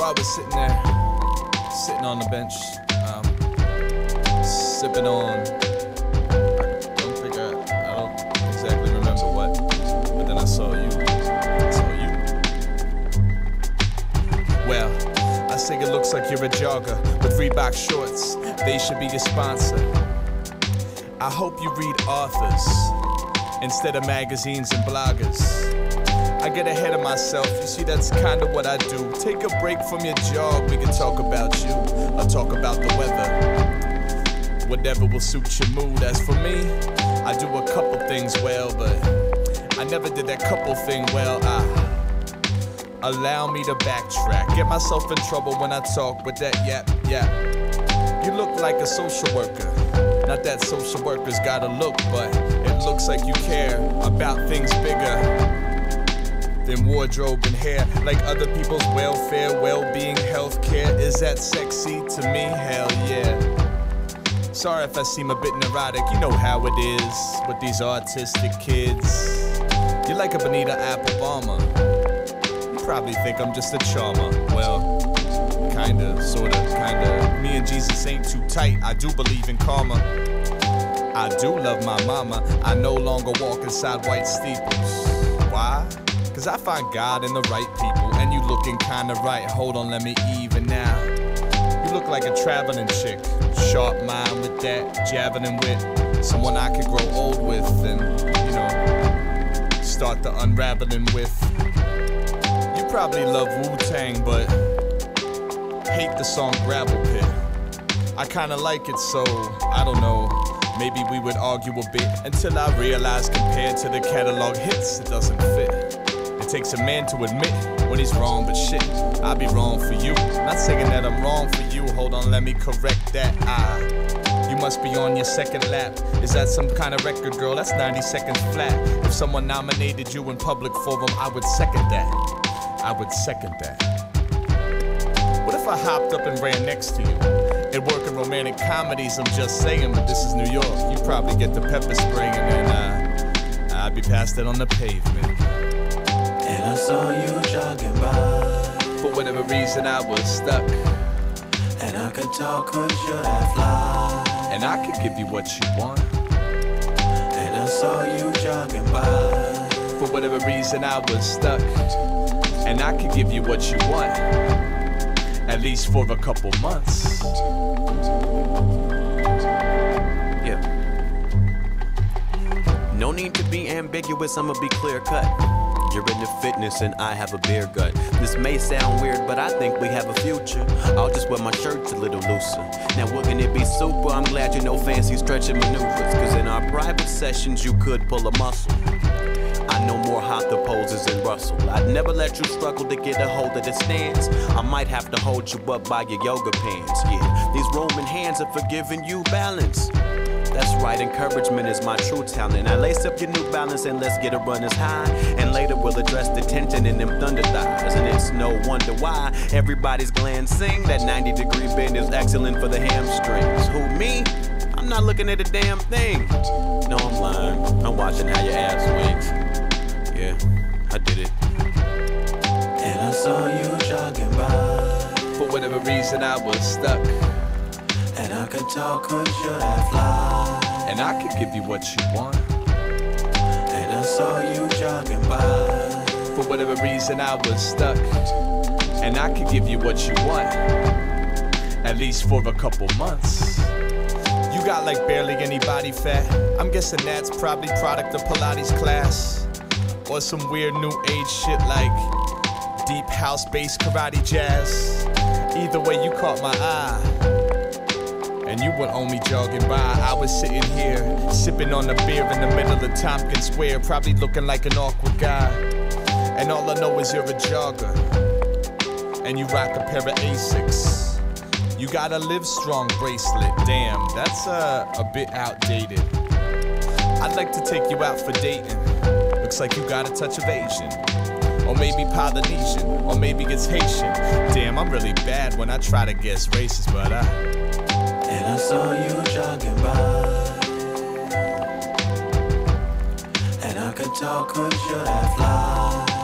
I was sitting on the bench, sipping on, I don't exactly remember what, but then I saw you. Well, I say it looks like you're a jogger with Reebok shorts. They should be your sponsor. I hope you read authors instead of magazines and bloggers. I get ahead of myself, you see that's kinda what I do. Take a break from your jog, we can talk about you, or talk about the weather. Whatever will suit your mood. As for me, I do a couple things well, but I never did that couple thing well. Allow me to backtrack, get myself in trouble when I talk with that yap. You look like a social worker. Not that social workers gotta look, but it looks like you care about things bigger than wardrobe and hair. Like other people's welfare, well-being, healthcare. Is that sexy to me? Hell yeah. Sorry if I seem a bit neurotic, you know how it is with these autistic kids. You're like a Bonita Applebama. You probably think I'm just a charmer. Well, kinda, sorta, kinda. Me and Jesus ain't too tight, I do believe in karma. I do love my mama, I no longer walk inside white steeples. Why? Cause I find God in the right people, and you looking kinda right. Hold on, let me even now. You look like a traveling chick, sharp mind with that javelin wit. Someone I could grow old with and, you know, start the unraveling with. You probably love Wu-Tang, but hate the song Gravel Pit. I kinda like it, so I don't know, maybe we would argue a bit until I realize compared to the catalog hits, it doesn't fit. It takes a man to admit when he's wrong, but shit, I'll be wrong for you. Not saying that I'm wrong for you, hold on, let me correct that. You must be on your second lap. Is that some kind of record, girl? That's 90 seconds flat. If someone nominated you in public forum, I would second that. I would second that. What if I hopped up and ran next to you? And work in romantic comedies, I'm just saying, but this is New York. You probably get the pepper spray and then I'd be past it on the pavement. And I saw you jogging by. For whatever reason I was stuck. And I could talk cause you're that fly. And I could give you what you want. And I saw you jogging by. For whatever reason I was stuck. And I could give you what you want. At least for a couple months. Yeah. No need to be ambiguous, I'ma be clear cut. You're into fitness and I have a beer gut. This may sound weird, but I think we have a future. I'll just wear my shirts a little looser. Now wouldn't it be super? I'm glad you know fancy stretching maneuvers. Cause in our private sessions you could pull a muscle. I know more Hoque poses than Russell. I'd never let you struggle to get a hold of the stance. I might have to hold you up by your yoga pants. Yeah, these Roman hands are for giving you balance. That's right, encouragement is my true talent. Now lace up your New Balance and let's get a runner's high. And later we'll address the tension in them thunder thighs. And it's no wonder why everybody's glands sing that 90-degree bend is excellent for the hamstrings. Who, me? I'm not looking at a damn thing. No, I'm lying. I'm watching how your ass swings. Yeah, I did it. And I saw you jogging by. For whatever reason I was stuck. And I could talk cause you're that fly. And I could give you what you want. And I saw you jogging by. For whatever reason I was stuck. And I could give you what you want. At least for a couple months. You got like barely any body fat. I'm guessing that's probably product of Pilates class. Or some weird new age shit like deep house-based karate jazz. Either way, you caught my eye. And you were only jogging by. I was sitting here, sipping on a beer in the middle of Tompkins Square, probably looking like an awkward guy. And all I know is you're a jogger. And you rock a pair of Asics. You got a Live Strong bracelet. Damn, that's a bit outdated. I'd like to take you out for dating. Looks like you got a touch of Asian. Or maybe Polynesian, or maybe it's Haitian. Damn, I'm really bad when I try to guess races, but And I saw you jogging by. And I could talk cause you're that fly.